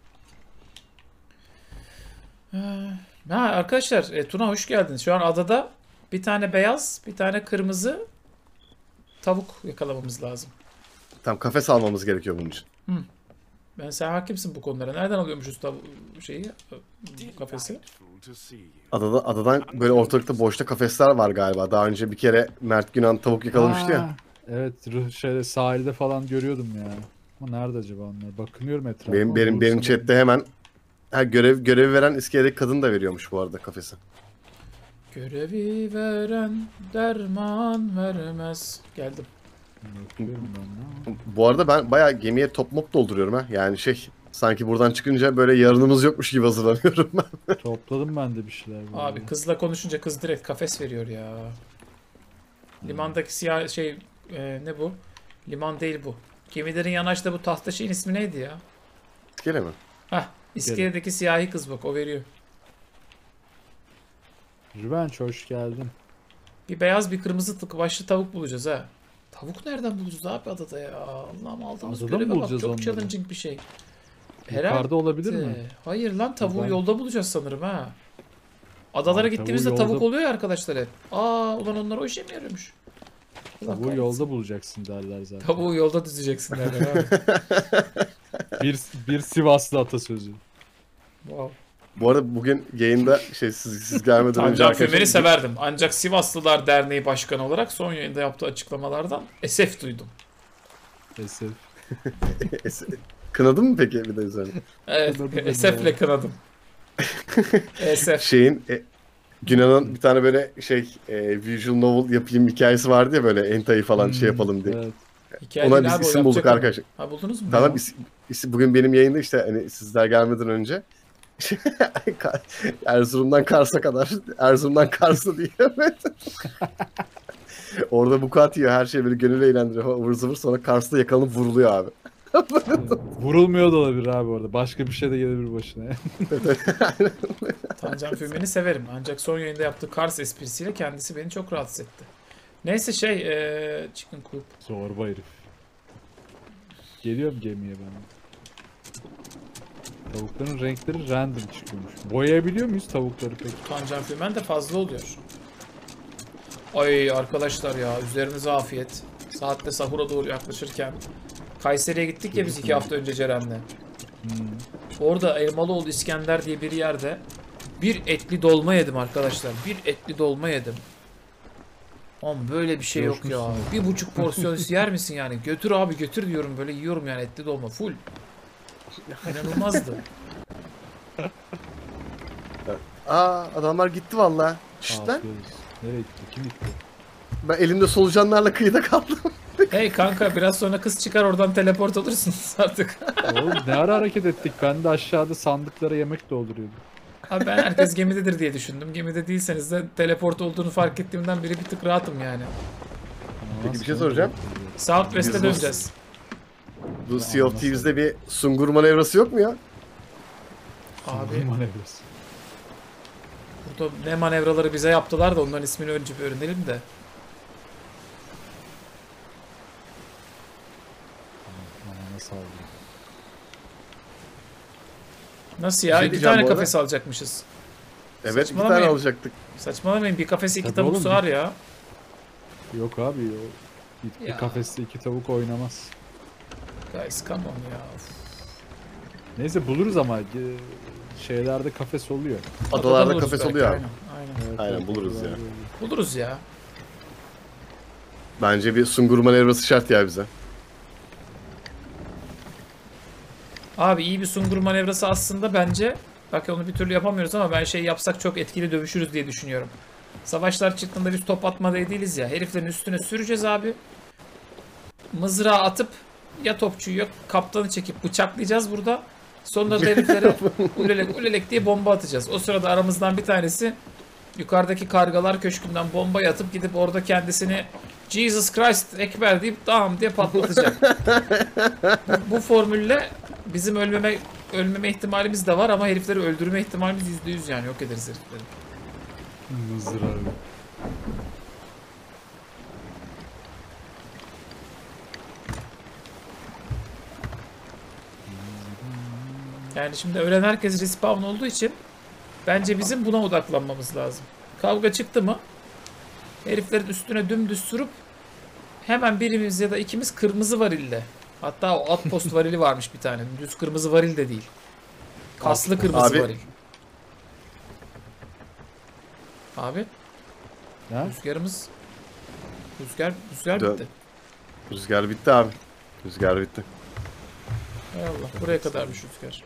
Ha arkadaşlar, e, Tuna hoş geldiniz. Şu an adada bir tane beyaz, bir tane kırmızı tavuk yakalamamız lazım. Tam kafes almamız gerekiyor bunun için. Ben sen hakimsin bu konulara. Nereden alıyormuşuz tavu şeyi, bu kafesi? Delightful to see you. Adada, adadan böyle ortalıkta boşta kafesler var galiba. Daha önce bir kere Mert Günan tavuk yakalamıştı ya. Aa, evet, ruh- şeyde, sahilde falan görüyordum ya. Ama nerede acaba onlar? Bakınıyorum etrafa. Benim benim benim Bulursam- chatte hemen ha, görev görevi veren iskeledeki kadın da veriyormuş bu arada kafesi. Görevi veren derman vermez. Geldim. Bakıyorum ben de ama. Bu arada ben bayağı gemiye top mop dolduruyorum ha. Yani şey, sanki buradan çıkınca böyle yarınımız yokmuş gibi hazırlanıyorum ben. Topladım ben de bir şeyler. böyle. Abi kızla konuşunca kız direkt kafes veriyor ya. Limandaki siyah şey e, ne bu? Liman değil bu. Gemilerin yanaşta bu tahta şeyin ismi neydi ya? İskele mi? Hah, iskeledeki siyahi kız bak, o veriyor. Revenge hoş geldin. Bir beyaz bir kırmızı tık başlı tavuk bulacağız ha. Tavuk nereden bulacağız abi adada ya? Allah'ım aldığımız Adada mı göreve bak, bulacağız çok onları? challenging bir şey. Yukarıda olabilir mi? Hayır lan, tavuğu Ben- yolda bulacağız sanırım ha. Adalara Abi, gittiğimizde tavuğu tavuk yolda- oluyor ya arkadaşlar hep. Aa ulan onlar o işe mi yarıyormuş? Allah Tavuğu kahretsin. yolda bulacaksın derler zaten. Tavuğu yolda düzeceksin derler abi. Bir, bir Sivaslı atasözü. Wow. Bu arada bugün yayında şey siz, siz gelmeden önce Tancan arkadaşlar- Fümer'i severdim. Ancak Sivaslılar Derneği Başkanı olarak son yayında yaptığı açıklamalardan esef duydum. Esef. Kınadın mı peki bir de üzerine? Evet, Kınadım ben esefle de. kınadım. Esef. Şeyin e, Günan'ın bir tane böyle şey e, visual novel yapayım hikayesi vardı ya, böyle entayı falan şey Hmm, yapalım diye. Evet. Hikaye Ona değil biz abi, o isim bulduk yapacak arkadaşlar. onu. Ha buldunuz mu? Tamam, is, is- bugün benim yayında işte hani sizler gelmeden önce Erzurum'dan Kars'a kadar, Erzurum'dan Kars'a diye, evet. Orada vukuat yiyor, her şey böyle gönül eğlendiriyor falan, ıvır zıvır, sonra Kars'ta yakalanıp vuruluyor abi. Vurulmuyor da olabilir abi orada. Başka bir şey de gelebilir başına. Tancan Fümer'i severim. Ancak son yayında yaptığı Kars esprisiyle kendisi beni çok rahatsız etti. Neyse şey, eee Chicken Coop. Zorba herif. Geliyorum gemiye ben. Tavukların renkleri random çıkıyormuş. Boyayabiliyor muyuz tavukları peki? Tancan Fümen de fazla oluyor. Ay arkadaşlar ya, üzerinize afiyet. Saatte sahura doğru yaklaşırken. Kayseri'ye gittik ya biz iki hafta önce Ceren'le. Hmm. Orada Elmalıoğlu İskender diye bir yerde bir etli dolma yedim arkadaşlar. Bir etli dolma yedim. Oğlum böyle bir şey yok ya. Coşmuşsun. Bir buçuk porsiyon yer misin yani? Götür abi götür diyorum, böyle yiyorum yani etli dolma full. İnanılmazdı. Aa, adamlar gitti valla. Şşt lan. Afiyet olsun. Nereye gitti? Kim gitti? Ben elimde solucanlarla kıyıda kaldım. Hey kanka, biraz sonra kız çıkar oradan, teleport olursunuz artık. Oğlum ne ara hareket ettik? Ben de aşağıda sandıklara yemek dolduruyordum. Abi ben herkes gemidedir diye düşündüm. Gemide değilseniz de teleport olduğunu fark ettiğimden beri bir tık rahatım yani. Peki bir şey soracağım. Southwest'e Biz döneceğiz. Bu Sea of Thieves'de bir sungur manevrası yok mu ya? Abi Manevrası. burada ne manevraları bize yaptılar da onların ismini önce bir öğrenelim de. Anana saldırı. Nasıl ya? Bir şey İki diyeceğim tane bu arada. kafes alacakmışız. Evet iki tane Saçmalamayın. alacaktık. Saçmalamayın, bir kafese iki Tabii tavuk oğlum, sığar ya. Yok abi o bir, bir Ya. kafeste iki tavuk oynamaz. Guys come on ya. Of. Neyse buluruz ama e, şeylerde kafes oluyor. Adalarda buluruz kafes belki, oluyor abi. Aynen, aynen. Evet, Aynen, evet, buluruz adalarda ya. oluyor. Buluruz ya. Bence bir sungur manevrası şart ya bize. Abi iyi bir sungur manevrası aslında bence. Bak onu bir türlü yapamıyoruz ama ben şey yapsak çok etkili dövüşürüz diye düşünüyorum. Savaşlar çıktığında biz top atma değiliz ya. Heriflerin üstüne süreceğiz abi. Mızrağı atıp ya topçuyu ya kaptanı çekip bıçaklayacağız burada. Sonra da heriflere ulelek ulelek diye bomba atacağız. O sırada aramızdan bir tanesi yukarıdaki kargalar köşkünden bombayı atıp gidip orada kendisini Jesus Christ Ekber deyip dam diye patlatacak. bu, bu formülle bizim ölmeme ölmeme ihtimalimiz de var ama herifleri öldürme ihtimalimiz yüzde yüz yani yok ederiz herifleri. Mızrağı. Yani şimdi ölen herkes respawn olduğu için bence bizim buna odaklanmamız lazım. Kavga çıktı mı heriflerin üstüne dümdüz sürüp hemen birimiz ya da ikimiz kırmızı varille. Hatta o outpost varili varmış bir tane. Düz kırmızı varil de değil. Kaslı kırmızı Abi- varil. Abi Ha? rüzgarımız rüzgar rüzgar Dön. bitti. Rüzgar bitti abi. Rüzgar bitti. Hay Allah, buraya kadarmış rüzgar.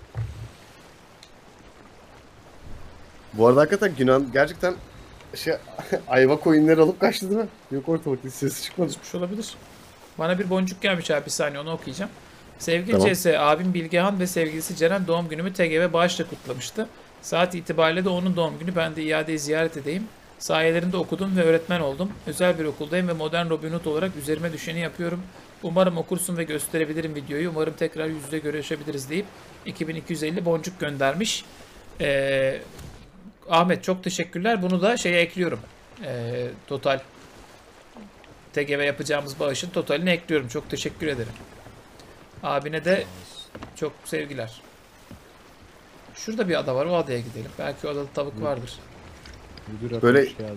Bu arada hakikaten Yunan gerçekten şey ayva coinleri alıp kaçtı değil mi? Yok ortalıkta sesi çıkmadı. Çalışmış olabilir. Bana bir boncuk gelmiş abi, bir saniye onu okuyacağım. Sevgili Tamam. C S, abim Bilgehan ve sevgilisi Ceren doğum günümü T G V bağışla kutlamıştı. Saat itibariyle de onun doğum günü, ben de iadeyi ziyaret edeyim. Sayelerinde okudum ve öğretmen oldum. Özel bir okuldayım ve modern Robin Hood olarak üzerime düşeni yapıyorum. Umarım okursun ve gösterebilirim videoyu. Umarım tekrar yüz yüze görüşebiliriz deyip iki bin iki yüz elli boncuk göndermiş. Ee, Ahmet çok teşekkürler. Bunu da şeye ekliyorum. Ee, total T G V yapacağımız bağışın totalini ekliyorum. Çok teşekkür ederim. Abine de çok sevgiler. Şurada bir ada var. O adaya gidelim. Belki o adada tavuk vardır. Müdür Böyle- atmış geldi.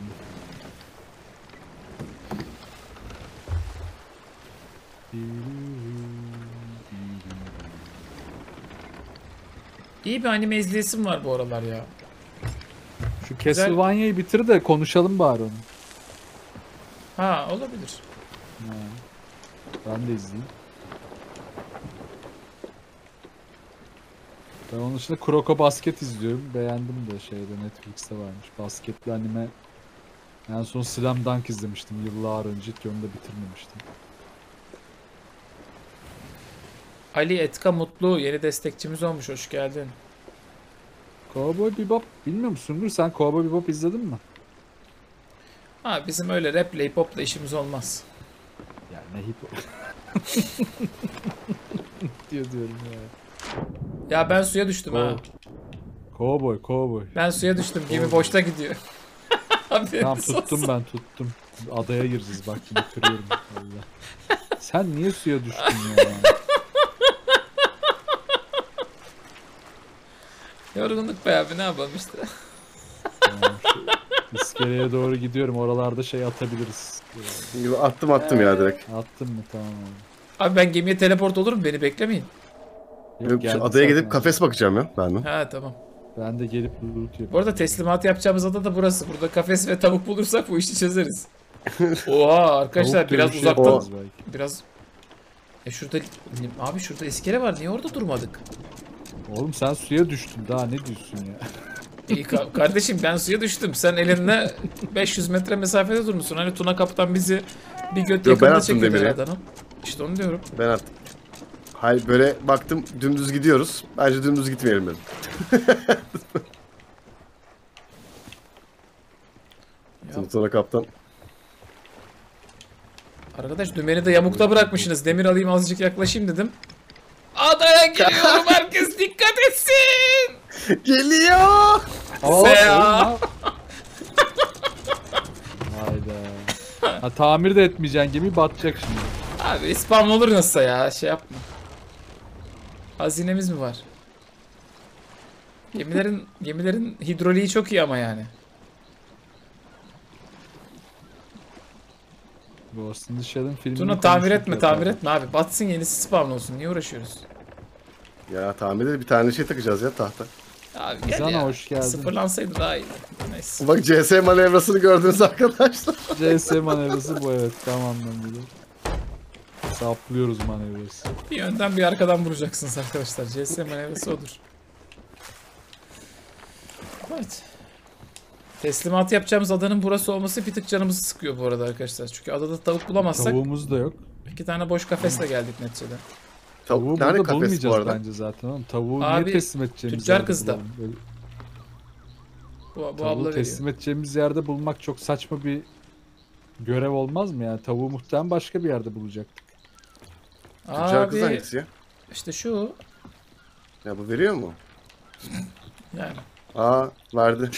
İyi bir anime izleyesim var bu aralar ya. Şu Castlevania'yı bitir de konuşalım bari onu. Ha, olabilir. Ha. Ben de izleyeyim. Ben onun dışında Kuroko Basket izliyorum. Beğendim de şeyde Netflix'te varmış. Basketli anime. En son Slam Dunk izlemiştim yıllar önce ki onu da bitirmemiştim. Ali Etka Mutlu yeni destekçimiz olmuş. Hoş geldin. Cowboy Bebop bilmiyor musun? Dur sen Cowboy Bebop izledin mi? Ha, bizim öyle raple hip hopla işimiz olmaz. Ya ne hip hop. diyor diyorum ya. Ya ben suya düştüm ha. Cowboy. Cowboy, Cowboy. Ben suya düştüm. Gemi boşta gidiyor. Haberiniz Tamam olsun. tuttum ben tuttum. Adaya gireceğiz bak yine kırıyorum. Allah. Sen niye suya düştün ya? Yorgunluk be abi, ne yapalım işte. Tamam, şu iskeleye doğru gidiyorum. Oralarda şey atabiliriz. Attım attım ya direkt. Attın mı? Tamam abi. Abi ben gemiye teleport olurum, beni beklemeyin. Yok, geldi şu adaya zaten. gidip kafes bakacağım ya ben de. Ha tamam. Ben de gelip loot yapayım. Bu arada teslimat yapacağımız ada da burası. Burada kafes ve tavuk bulursak bu işi çözeriz. Oha arkadaşlar, Tavuk biraz dövüşü uzaktan. yaparız belki. Biraz... E şurada... Abi şurada iskele var. Niye orada durmadık? Oğlum sen suya düştün. Daha ne diyorsun ya? İyi ka- kardeşim, ben suya düştüm. Sen elinle beş yüz metre mesafede durmuşsun. Hani Tuna Kaptan bizi bir göt Yo, ben yakında attım çekiyor demiri. aradan. İşte onu diyorum. Ben attım. Hayır böyle baktım dümdüz gidiyoruz. Bence dümdüz gitmeyelim dedim. Ya, Sonra kaptan. arkadaş dümeni de yamukta bırakmışsınız. Demir alayım azıcık yaklaşayım dedim. Adaya giriyorum, herkes dikkat etsin. Geliyor. Aa, Seha. oğlum, hayda. Ha, tamir de etmeyeceksin, gemi batacak şimdi. Abi spam olur nasılsa ya, şey yapma. Hazinemiz mi var? Gemilerin gemilerin hidroliği çok iyi ama yani. Ghost in the Shell'in filmini Tuna tamir konuştuk etme ya, tamir tamam. etme abi. Batsın yenisi spawn olsun. Niye uğraşıyoruz? Ya tamirde bir tane şey takacağız ya tahta. Abi gel Zana, ya. hoş geldin. Sıfırlansaydı daha iyiydi. Neyse. Bak C S manevrasını gördünüz arkadaşlar. C S manevrası bu, evet, tam anlamıyla. Saplıyoruz manevrası. Bir önden bir arkadan vuracaksınız arkadaşlar. C S manevrası odur. Evet. Teslimatı yapacağımız adanın burası olması bir tık canımızı sıkıyor bu arada arkadaşlar. Çünkü adada tavuk bulamazsak Tavuğumuz da yok. iki tane boş kafesle geldik neticede. Tavuğu Tavuk tane burada kafes bu bulmayacağız arada. bence zaten oğlum. Tavuğu Abi, niye teslim edeceğimiz tüccar yerde kızda. bulalım? Böyle Bu, bu tavuğu abla veriyor. teslim edeceğimiz yerde bulmak çok saçma bir görev olmaz mı yani? Tavuğu muhtemelen başka bir yerde bulacaktık. Tüccar kız Abi hangisi ya? işte şu Ya bu veriyor mu? yani. Aa verdi.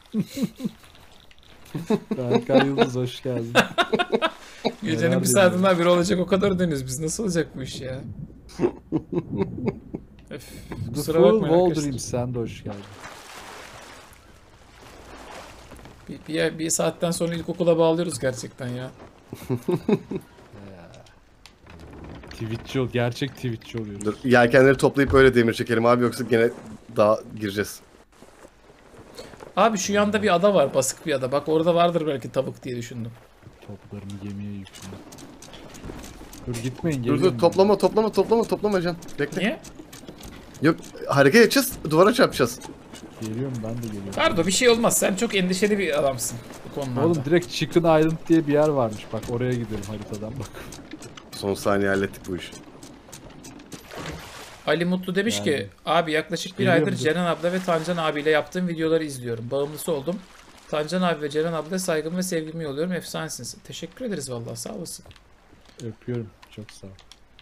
Berkay Yıldız, hoş geldin. Gecenin Neler bir saatinden biri olacak, o kadar dönüyoruz biz. Nasıl olacak bu iş ya? Öf, The kusura Full bakmayın Wall arkadaşlar. Dreams, sen de hoş geldin. Bir, bir, bir saatten sonra ilkokula bağlıyoruz gerçekten ya. Twitch'çi ol, gerçek Twitch'çi oluyoruz. Dur, yelkenleri toplayıp öyle demir çekelim abi yoksa gene daha gireceğiz. Abi şu yanda bir ada var, basık bir ada. Bak orada vardır belki tavuk diye düşündüm. Toplarımı gemiye yüklüyorum. Dur gitmeyin, Dur geliyorum. dur toplama toplama toplama toplama can. Bekle. Niye? Yok hareket edeceğiz duvara çarpacağız. Geliyorum, ben de geliyorum. Pardon, bir şey olmaz. Sen çok endişeli bir adamsın bu konularda. Oğlum direkt Chicken Island diye bir yer varmış. Bak oraya gidelim haritadan bak. Son saniye hallettik bu işi. Ali Mutlu demiş Yani. ki abi yaklaşık bir Geliyorum, aydır dur. Ceren abla ve Tancan abiyle yaptığım videoları izliyorum. Bağımlısı oldum. Tancan abi ve Ceren ablaya saygımı ve sevgimi yolluyorum. Efsanesiniz. Teşekkür ederiz vallahi, sağ olasın. Öpüyorum. Çok sağ ol.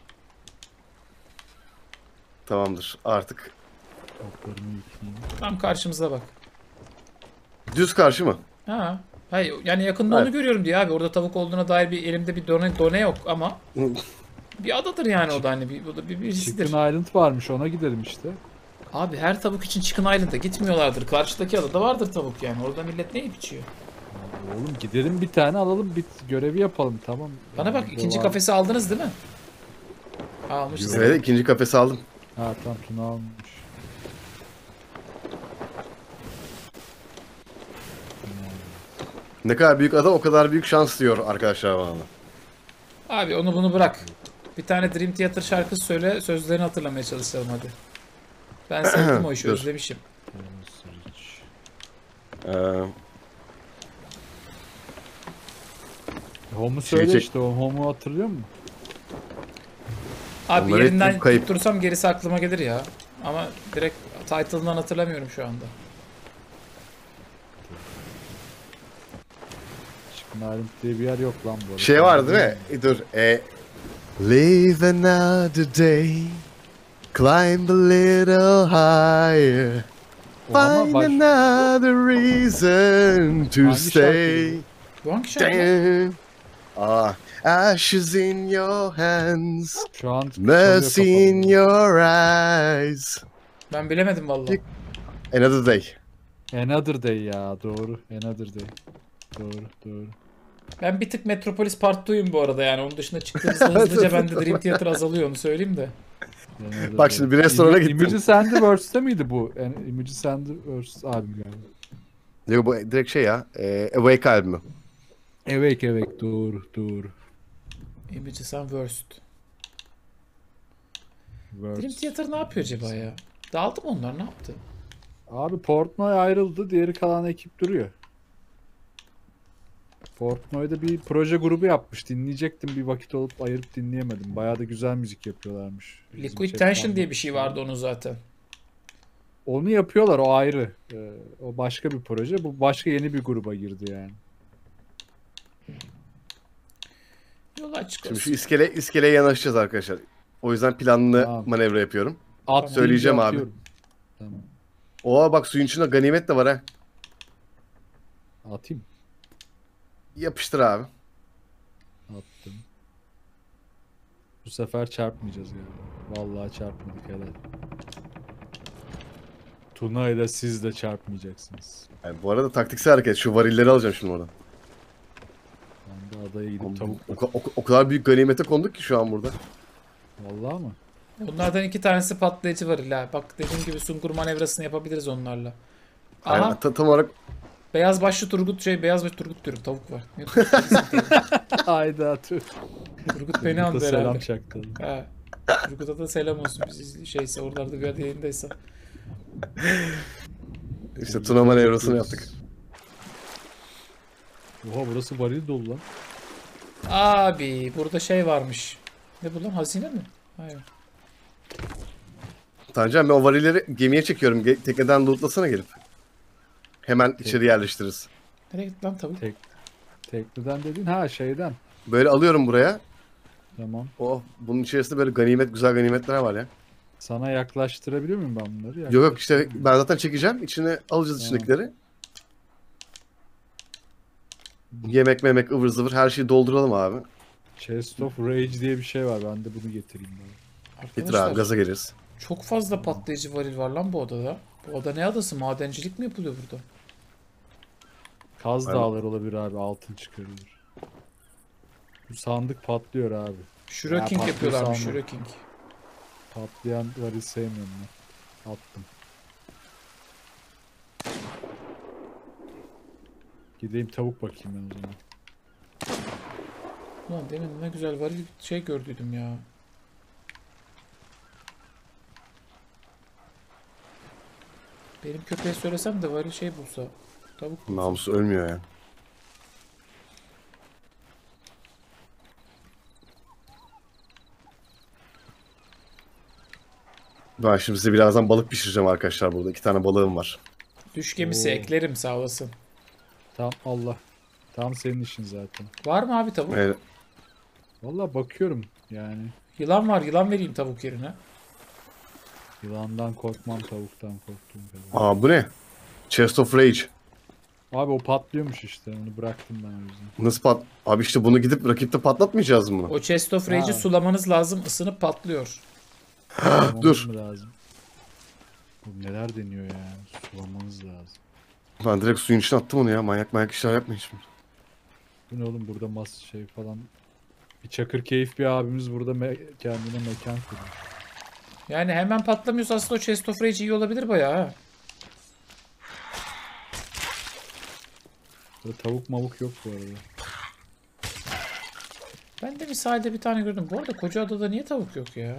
Tamamdır artık. Toplarımı yükleyeyim. Tam karşımıza bak. Düz karşı mı? Ha. Hayır yani yakında Evet. onu görüyorum diye abi. Orada tavuk olduğuna dair bir elimde bir done, done yok ama bir adadır yani o da hani bir, o da bir birisidir. Chicken Island varmış, ona gidelim işte. Abi her tavuk için Chicken Island'a gitmiyorlardır. Karşıdaki adada vardır tavuk yani. Orada millet ne yiyip içiyor? Oğlum gidelim bir tane alalım, bir görevi yapalım, tamam. Bana bak, Yani ikinci devam- kafesi aldınız değil mi? Almışız. Evet ikinci kafesi aldım. Ha tamam, Tuna almış. Ne kadar büyük ada o kadar büyük şans diyor arkadaşlar bana. Abi onu bunu bırak. Bir tane Dream Theater şarkısı söyle, sözlerini hatırlamaya çalışalım hadi. Ben sevdim o işi, Dur. özlemişim. Ee, Home'u Şey söyle çek- işte, o Home'u hatırlıyor musun? Abi Onları yerinden hep kayıp. tuttursam gerisi aklıma gelir ya. Ama direkt title'dan hatırlamıyorum şu anda. Chicken Island diye bir yer yok lan bu arada. şey var değil mi? E, dur. E, Live another day. Climb a little higher. O ama Find baş... another reason to Hangi stay. Bu hangi şarkı? Damn. Ah, ashes in your hands. Şu an Mercy in çalıyor your eyes. Ben bilemedim vallahi. Another day. kafamda. Another Day ya, doğru. Another Day. Doğru, doğru. Ben bir tık Metropolis Part iki'yim bu arada yani. Onun dışında çıktığımızda hızlıca bende Dream Theater azalıyor, onu söyleyeyim de. Another Bak Day. şimdi bir restorana Im- gittim. Images and the Words'te miydi bu? Yani Images and the Words albüm galiba. Yok bu direkt şey ya. E, Awake albümü. Evet evet, doğru doğru. Images and Worst. Words. Dream Theater ne yapıyor acaba ya? Dağıldı mı onlar, ne yaptı? Abi Portnoy ayrıldı, diğeri kalan ekip duruyor. Portnoy'da bir proje grubu yapmış. Dinleyecektim, bir vakit olup ayırıp dinleyemedim. Bayağı da güzel müzik yapıyorlarmış. Bizim Liquid chat Tension bandı. diye bir şey vardı onun zaten. Onu yapıyorlar, o ayrı. Ee, o başka bir proje. Bu başka yeni bir gruba girdi yani. Yol açık Şimdi olsun. şu iskele iskeleye yanaşacağız arkadaşlar. O yüzden planlı Tamam. manevra yapıyorum. At Söyleyeceğim deyince abi. atıyorum. Tamam. Oha bak suyun içinde ganimet de var ha. Atayım. Yapıştır abi. Attım. Bu sefer çarpmayacağız galiba. Vallahi çarpmadık helal. Tuna ile siz de çarpmayacaksınız. Yani bu arada taktiksel hareket. Şu varilleri alacağım şimdi oradan. Ben de adaya gidip O, tavuk... o, o- o kadar büyük ganimete konduk ki şu an burada. Vallahi mı? Bunlardan iki tanesi patlayıcı var illa. Bak dediğim gibi sungur manevrasını yapabiliriz onlarla. Aha Yani, ta- tam olarak beyaz başlı Turgut şey beyaz başlı Turgut diyorum tavuk var. Ne Turgut? Hayda tüh. Turgut beni Turgut'a andı selam herhalde. çaktım. He. Turgut'a da selam olsun biz şeyse oralarda bir yayındaysa. işte Tuna manevrasını yaptık. Oha burası varil dolu lan. Abi burada şey varmış. Ne bu lan hazine mi? Hayır. Tancan ben o varilleri gemiye çekiyorum. Ge- tekneden lootlasana gelip. Hemen içeri yerleştiririz. Nereye gitti lan tavuk? Tek, tekneden dedin ha şeyden. Böyle alıyorum buraya. Tamam. Oh, bunun içerisinde böyle ganimet, güzel ganimetler var ya. Sana yaklaştırabiliyor muyum ben bunları? Yok yok işte Yaklaştırabiliyor ben zaten çekeceğim. İçine alacağız Tamam. içindekileri. Yemek memek ıvır zıvır her şeyi dolduralım abi. muyum? Chest of Rage diye bir şey var. Ben de bunu getireyim. Bari. Getir Arkadaşlar abi gaza geliriz. çok fazla patlayıcı varil var lan bu odada. Bu oda ne adası? Madencilik mi yapılıyor burada? Kaz Aynen. dağları olabilir abi. Altın çıkarılır. Bu sandık patlıyor abi. Shuriken Ya, yapıyorlarmış patlıyor Shuriken. Patlayan varil sevmiyorum ben. Attım. Gideyim tavuk bakayım ben o zaman. Ulan demin ne güzel varil şey gördüydüm ya. Benim köpeğe söylesem de varil şey bulsa. Tavuk bulsa. Namusu ölmüyor ya. Ben şimdi size birazdan balık pişireceğim arkadaşlar burada. İki tane balığım var. Düş gemisi Oo. eklerim sağ olasın. Tam Allah. Tam senin işin zaten. Var mı abi tavuk? Evet. Vallahi bakıyorum yani. Yılan var yılan vereyim tavuk yerine. Yılandan korkmam, tavuktan korktuğum kadar. Aa bu ne? Chest of Rage. Abi o patlıyormuş işte. Onu bıraktım ben o yüzden. Nasıl pat... Abi işte bunu gidip rakipte patlatmayacağız mı bunu? O chest of rage'i Ha. sulamanız lazım ısınıp patlıyor. Sulamamız dur. mı lazım? Bu neler deniyor ya? Sulamanız lazım. Ben direkt suyun içine attım onu ya. Manyak manyak işler yapmayın şimdi. Bu ne oğlum burada mas şey falan. Bir çakır keyif bir abimiz burada me- kendine mekan kurmuş. Yani hemen patlamıyorsa aslında o chest of rage iyi olabilir bayağı ha. Burada tavuk mavuk yok bu arada. Ben de bir sahilde bir tane gördüm. Bu arada koca adada niye tavuk yok ya?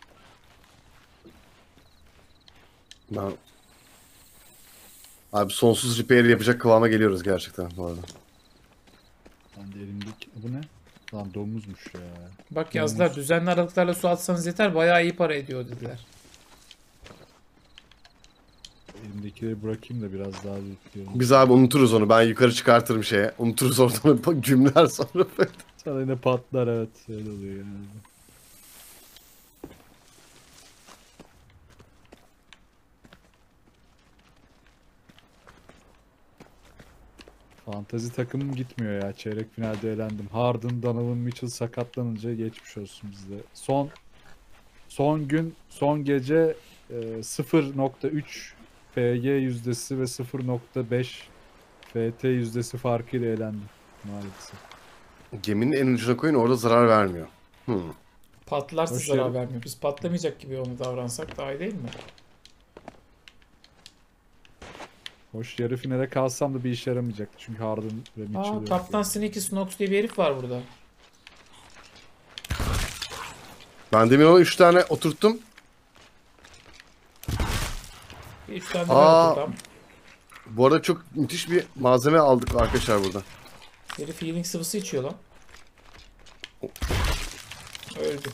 Ben... Abi sonsuz repair yapacak kıvama geliyoruz gerçekten bu arada. Ben de elimdeki... Bu ne? Lan domuzmuş ya. Bak yazdılar düzenli aralıklarla su atsanız yeter bayağı iyi para ediyor dediler. Elimdekileri bırakayım da biraz daha bekliyorum. Biz abi unuturuz onu. Ben yukarı çıkartırım şeye. Unuturuz oradan cümleler sonra böyle. Sana yine patlar evet. Öyle oluyor genelde. Fantazi takımım gitmiyor ya. Çeyrek finalde elendim. Harden, Donovan Mitchell sakatlanınca geçmiş olsun bizde. Son son gün, son gece e, sıfır nokta üç F G yüzdesi ve sıfır nokta beş F T yüzdesi farkıyla elendim maalesef. Geminin en ucuna koyun orada zarar vermiyor. Hmm. Patlarsa Hoş zarar geldin. vermiyor. Biz patlamayacak gibi onu davransak daha iyi değil mi? Hoş yarı finale kalsam da bir işe yaramayacaktı. Çünkü Harden ve Mitchell Aa yok. Kaptan Sneaky Snox diye bir herif var burada. Ben demin ona üç tane oturttum. Bir üç tane de ben Aa. oturtam. Bu arada çok müthiş bir malzeme aldık arkadaşlar burada. Herif healing sıvısı içiyor lan. Öldü.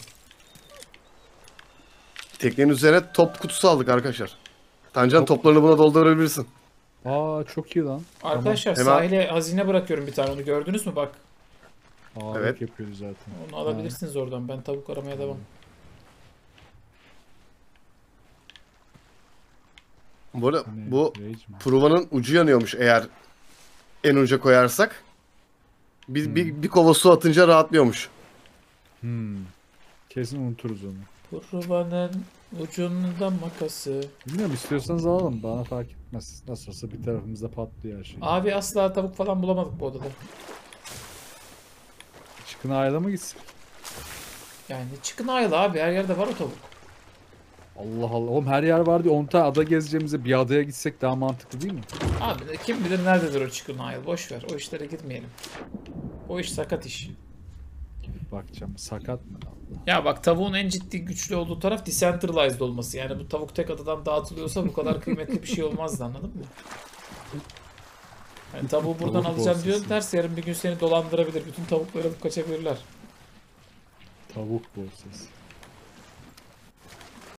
Teknenin üzerine top kutusu aldık arkadaşlar. Tancan toplarını buna doldurabilirsin. Aa çok iyi lan. Arkadaşlar Hemen- sahile hazine bırakıyorum bir tane onu gördünüz mü bak. Ağırlık Evet. yapıyoruz zaten. Onu alabilirsiniz oradan ben tavuk aramaya devam. Bu arada Hani bu rage mi? Pruva'nın ucu yanıyormuş eğer en uca koyarsak. Bir, Hmm. bir, bir kova su atınca rahatlıyormuş. Hmm. Kesin unuturuz onu. Kurbanın ucunda makası. Bilmiyorum, istiyorsanız alalım. Bana fark etmez. Nasıl olsa bir tarafımızda patlıyor her şey. Abi asla tavuk falan bulamadık bu odada. Çıkın ayla mı gitsin? Yani çıkın ayla abi, her yerde var o tavuk. Allah Allah. Oğlum her yer var diye on tane ada gezeceğimize bir adaya gitsek daha mantıklı değil mi? Abi kim bilir nerededir o çıkın ayla, boş ver, o işlere girmeyelim. O iş sakat iş. Bakacağım. Sakat mı? Ya bak, tavuğun en ciddi güçlü olduğu taraf decentralized olması. Yani bu tavuk tek adadan dağıtılıyorsa bu kadar kıymetli bir şey olmazdı, anladın mı? Yani tavuğu buradan Tavuk alacağım diyor, borsası. ters yarın bir gün seni dolandırabilir. Bütün tavukları alıp kaçabilirler. Tavuk borsası.